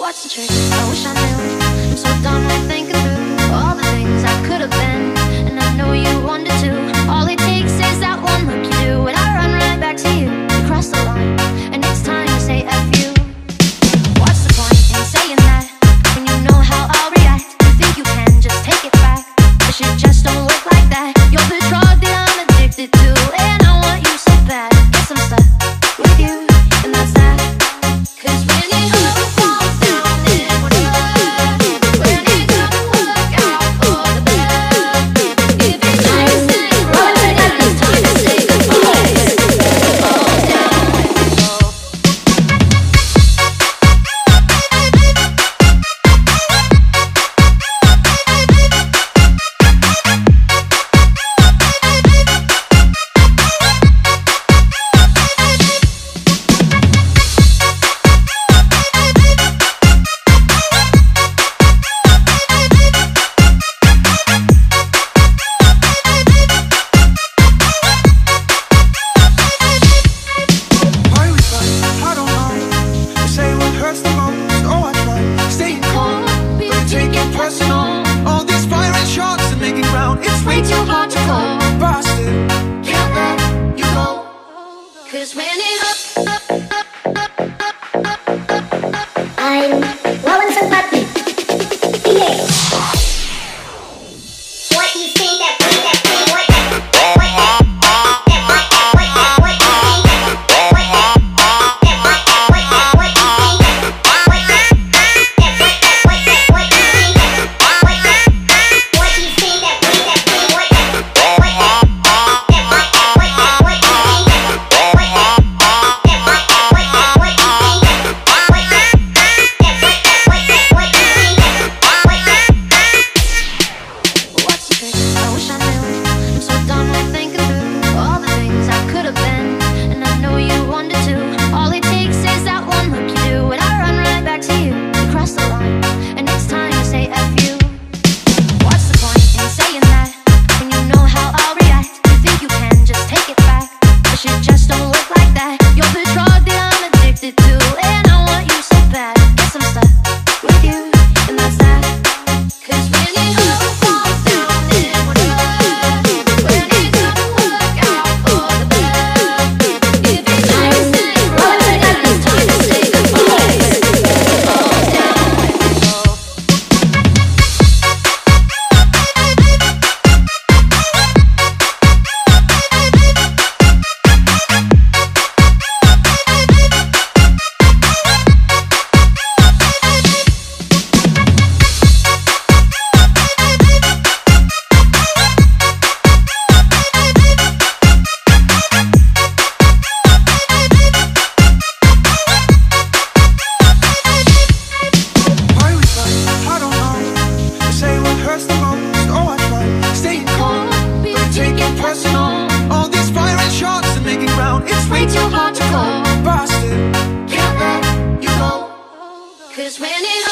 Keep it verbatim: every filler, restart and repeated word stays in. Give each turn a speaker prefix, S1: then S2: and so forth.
S1: What's the trick? I wish I knew. I'm so done with thinking through all the things I could have been, and I know you wanted to. All it takes is that one look you do, and I run right back to you. You cross the line, and it's time to say F you. What's the point in saying that when you know how I'll react? You think you can just take it back, but shit just don't work like that. You're the drug that I'm addicted to, and I want you so bad. Guess I'm stuck with you, and that's that. Cause when it all falls down, it would hurt. When it doesn't work out for the best. If it's nice and right, it's time to say goodbye. Fall down with the flow.
S2: Why we fight? I don't know. You say what hurts the most. Oh, I try staying calm, but I take it personal. All these firing shots and making ground, it's way too hard to call. But I still can't let you go.
S1: Cause when it
S3: I'm Wawan Sangpati. Yeah. What you think that we that we what that what that that what that what that what you think that what that that what that what that what you think that what that that what that what that what you think that what that what you think that we that we what that what that that what that what that what you think that what that that what that what that what you think that what that that what that what that what you think that what that.
S1: What's the trick? I wish I knew. I'm so done with thinking through all the things I could have been, and I know you wanted to. All it takes is that one look you do, and I run right back to you. You cross the line, and it's time to say F you. What's the point in saying that when you know how I'll react? You think you can just take it back, but shit just don't work like that. You're the drug that I'm addicted to, and I want you so bad. Guess I'm stuck with you, and that's that. Cause when it all falls down, it would hurt. When it doesn't work out for the best. If it's nice and right, it's time to say goodbye. Fall down with the flow.
S2: Why we fight? I don't know. You say what hurts the most. Oh, I try staying calm, but I take it personal. All these firing shots and making ground, it's way too hard to call. But I still can't let you go.
S1: Cause when it